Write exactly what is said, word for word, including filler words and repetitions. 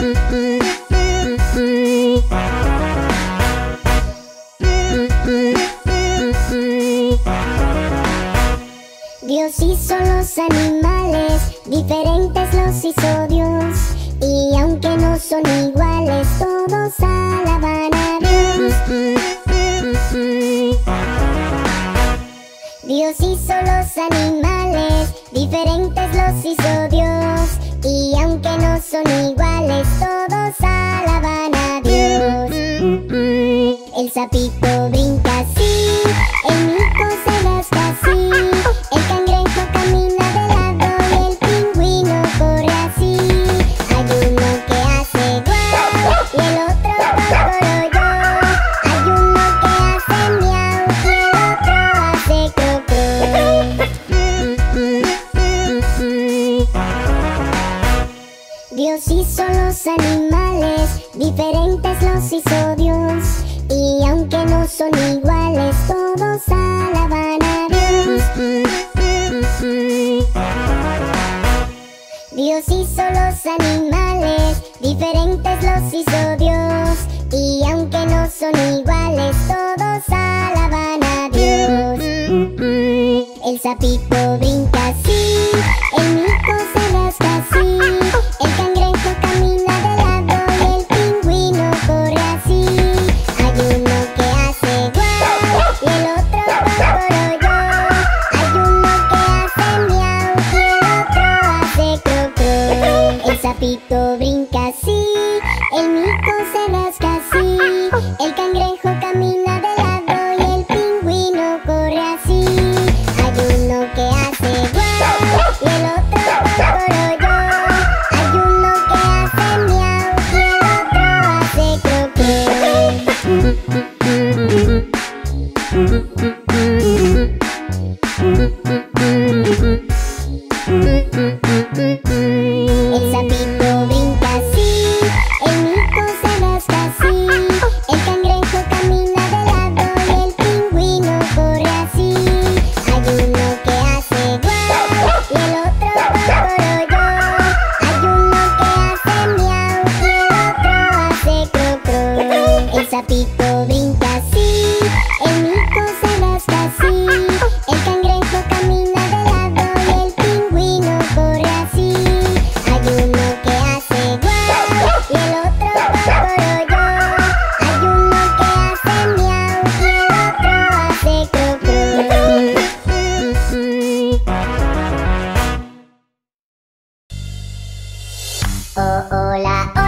Dios hizo los animales, diferentes los hizo Dios. Y aunque no son iguales, todos alaban a Dios. Dios hizo los animales, diferentes los hizo Dios. Y aunque no son iguales, todos alaban a Dios. El sapito brinca así, el mico se rasca así, el cangrejo camina de lado y el pingüino corre así. Hay uno que hace guau y el otro cocoroyo. Hay uno que hace miau y el otro hace cro-cro. Dios hizo los animales, diferentes los hizo Dios. Y aunque no son iguales, todos alaban a Dios. Dios hizo los animales, diferentes los hizo Dios. Y aunque no son iguales, todos alaban a Dios. El sapito brinca así, el mico se rasca así, el cangrejo camina de lado y el pingüino corre así. Hay uno que hace guau y el otro cocoroyo. Hay uno que hace miau y el otro hace cro-cro. El sapito brinca así, el mico se rasca así, el cangrejo camina de lado y el pingüino corre así. Hay uno que hace guau y el otro cocoroyo. Hay uno que hace miau y el otro hace cro-cro. El sapito brinca así, el mico se rasca así, el cangrejo camina de lado y el pingüino corre así. Hay uno que hace guau y el otro cocoroyo. Hay uno que hace miau y el otro hace cro-cro. El sapito brinca así, el mico se rasca así, el cangrejo camina de lado y el pingüino corre así. Hay uno que hace guau y el otro cocoroyo. Hay uno que hace miau y el otro hace cro-cro. Oh, hola,